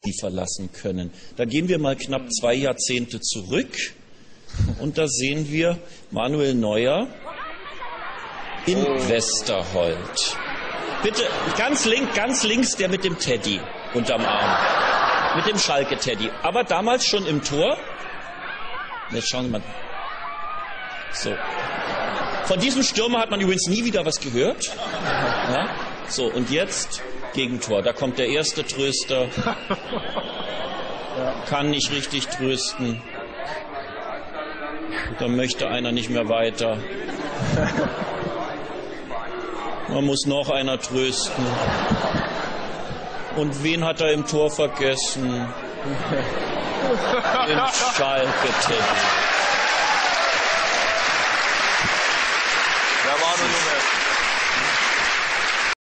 verlassen können. Da gehen wir mal knapp 2 Jahrzehnte zurück und da sehen wir Manuel Neuer in Westerholt. Bitte, ganz links, der mit dem Teddy unterm Arm. Mit dem Schalke-Teddy. Aber damals schon im Tor. Jetzt schauen Sie mal. So. Von diesem Stürmer hat man übrigens nie wieder was gehört. Ja? So, und jetzt Gegentor. Da kommt der erste Tröster. Kann nicht richtig trösten. Da möchte einer nicht mehr weiter. Da muss noch einer trösten. Und wen hat er im Tor vergessen? Den Schalke-Teddy. Der war nur